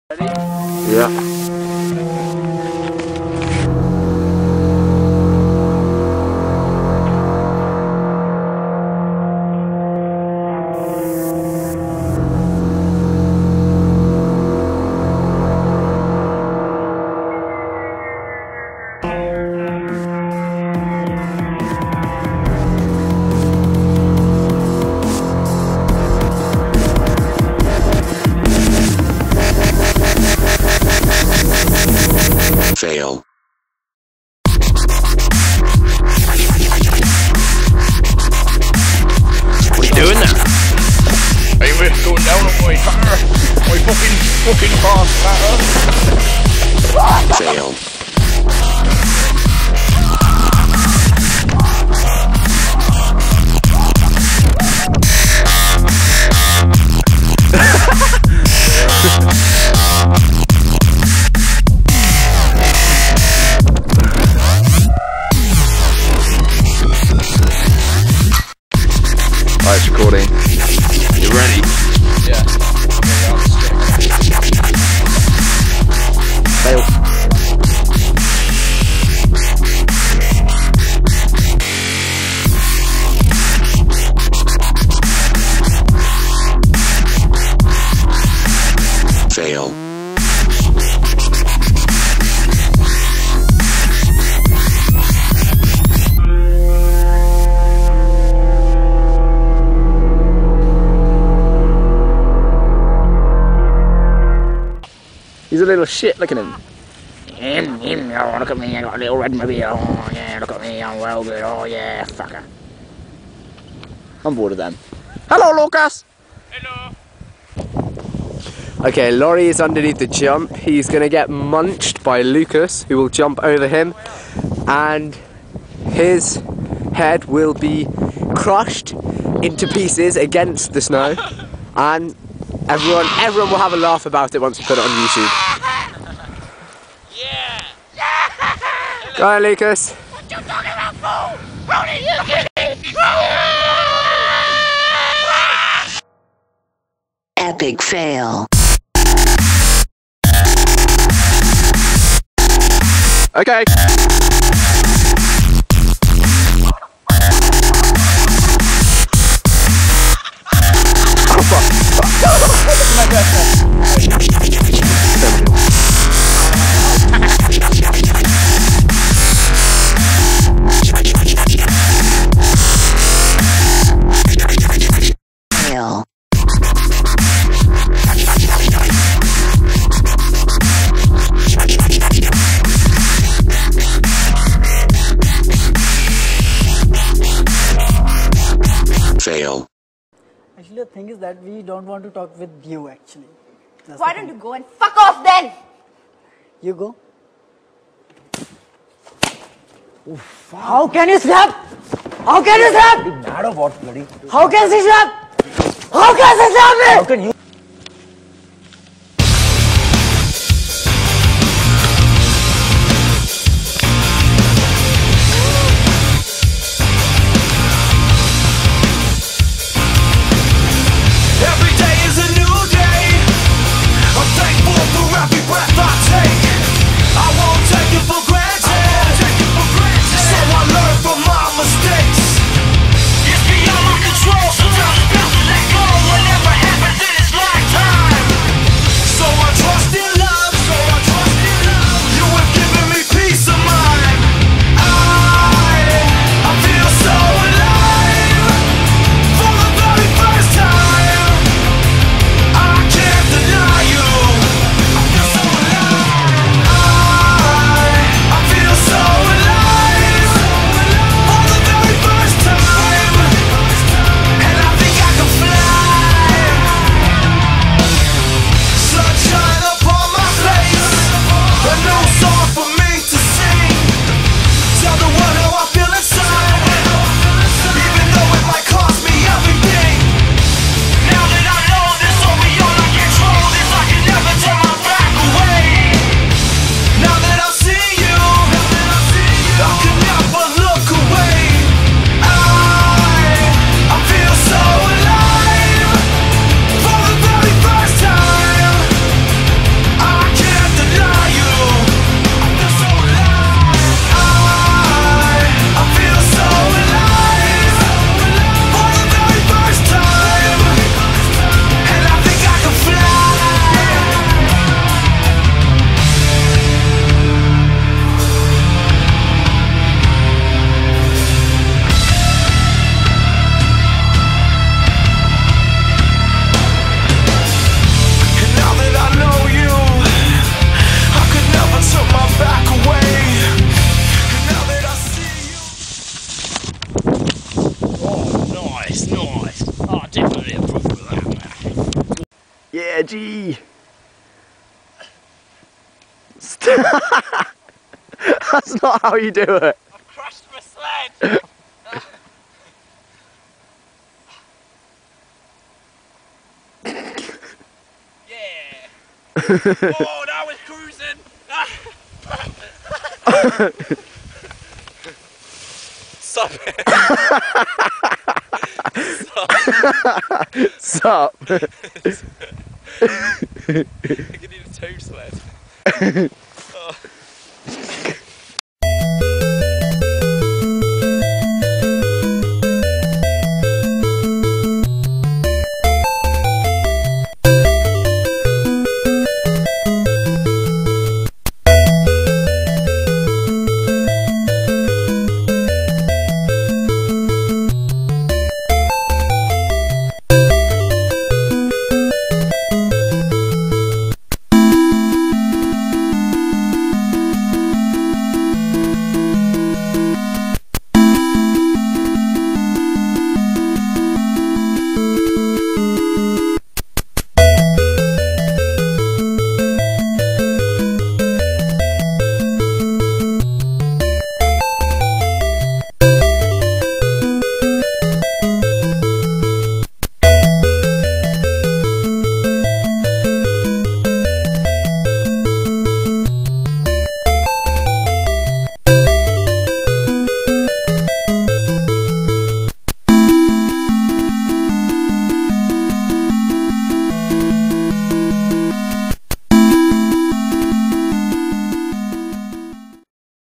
Ready? Yeah. Fail. What are you doing now? Are you going down on my car? My fucking fast car? Fail. Alright, it's recording. You ready? Yeah. Fail. Fail. He's a little shit, look at him. Oh, look at me, I got a little red mobile. Oh yeah, look at me, I'm well good. Oh yeah, fucker. I'm bored of them. Hello, Lucas! Hello. Okay, Laurie is underneath the jump. He's gonna get munched by Lucas, who will jump over him, and his head will be crushed into pieces against the snow, and everyone will have a laugh about it once we put it on YouTube. Yeah. Go on, Lucas. What you talking about, fool? Brody, you kidding? Epic fail. Okay. Oh Fail. Fail. Actually, the thing is that we don't want to talk with you actually. That's Why the don't thing. you go and fuck off then? You go. How can you slap? How can you slap? Mad or what, bloody? How can she slap? How can she slap me? How can you? Every day is a new day. I'm thankful for every breath I take. I won't take it for granted. So I learn from my mistakes. It's beyond my control. Sometimes it's best to let go. Whatever happens in this lifetime. So I trust in love. You have given me peace of mind. I feel so alive. For the very first time. I can't deny you. I feel so alive. That's not how you do it. I've crashed my sled! Yeah! Oh, now it's cruising! Sup it! Sup? I can do the toe sled.